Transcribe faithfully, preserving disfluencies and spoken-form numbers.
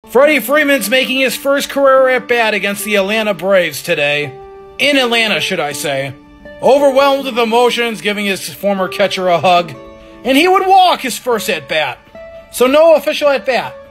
Freddie Freeman's making his first career at-bat against the Atlanta Braves today. In Atlanta, should I say. Overwhelmed with emotions, giving his former catcher a hug. And he would walk his first at-bat. So no official at-bat.